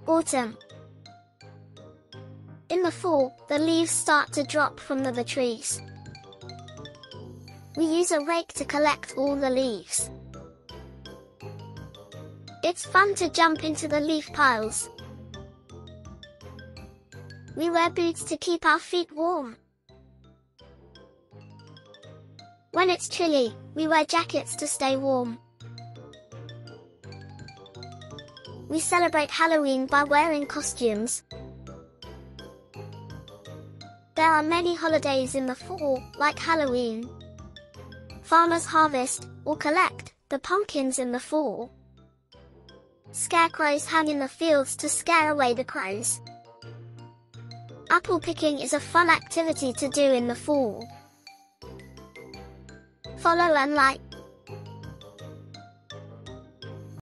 Autumn. In the fall, the leaves start to drop from the trees. We use a rake to collect all the leaves. It's fun to jump into the leaf piles. We wear boots to keep our feet warm. When it's chilly, we wear jackets to stay warm. We celebrate Halloween by wearing costumes. There are many holidays in the fall, like Halloween. Farmers harvest, or collect, the pumpkins in the fall. Scarecrows hang in the fields to scare away the crows. Apple picking is a fun activity to do in the fall. Follow and like.